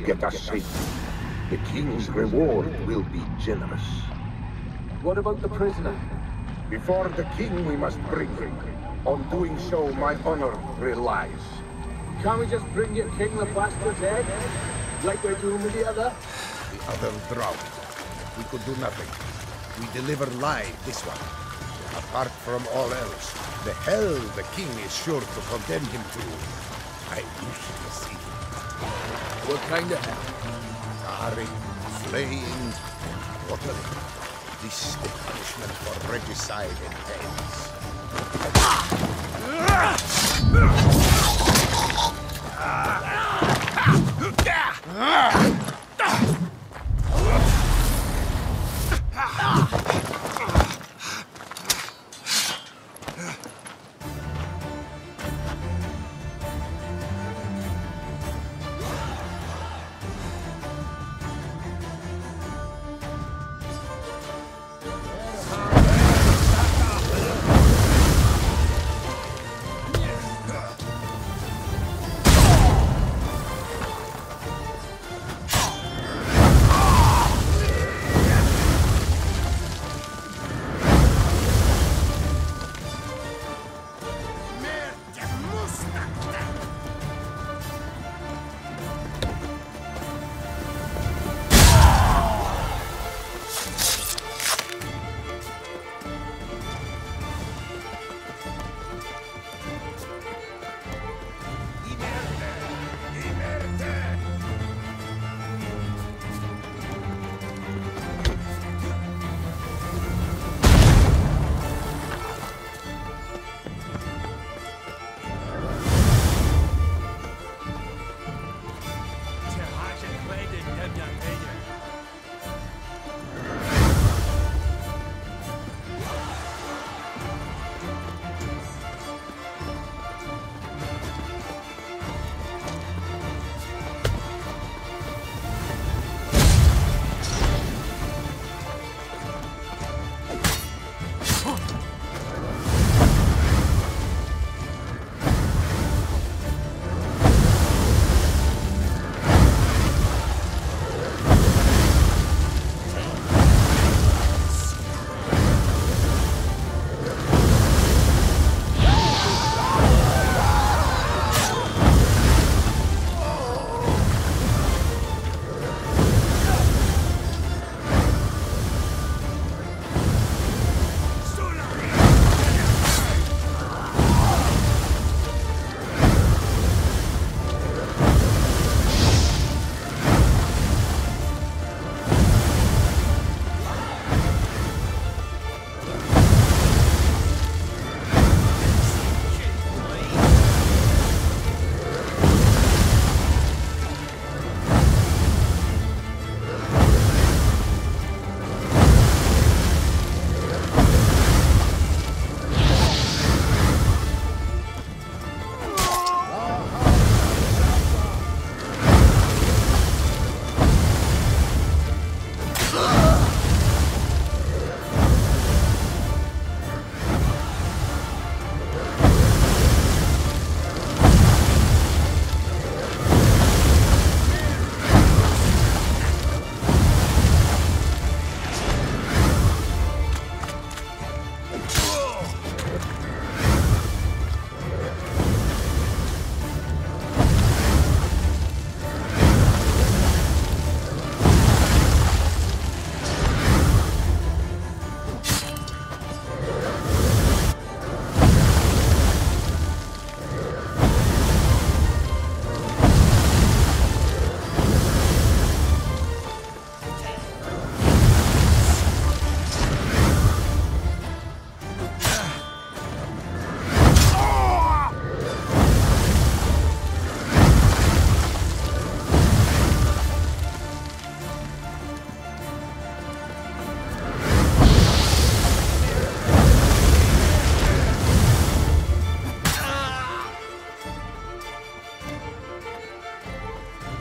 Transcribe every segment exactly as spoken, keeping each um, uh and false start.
get us safely. The king's reward will be generous. What about the prisoner? Before the king we must bring him. On doing so, my honor relies. Can't we just bring your king the bastard's head? Like we're doing with the other? The other drowned. We could do nothing. We deliver live this one. Apart from all else, the hell the king is sure to condemn him to. I wish to see him. What kind of hell? Carring, flaying, and quartering. This is the punishment for regicide entails.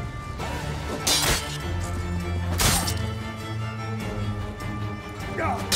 Yeah.